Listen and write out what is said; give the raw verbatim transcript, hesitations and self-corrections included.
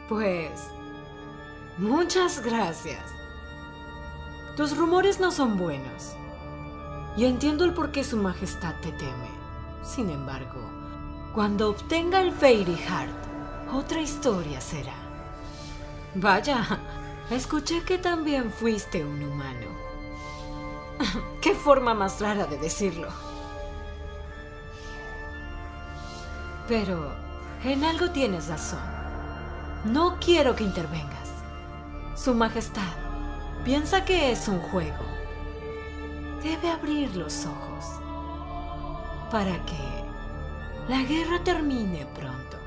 Pues... muchas gracias. Tus rumores no son buenos. Y entiendo el por qué su majestad te teme. Sin embargo, cuando obtenga el Fairy Heart, otra historia será. Vaya, escuché que también fuiste un humano. Qué forma más rara de decirlo. Pero en algo tienes razón. No quiero que intervengas. Su majestad piensa que es un juego. Debe abrir los ojos para que la guerra termine pronto.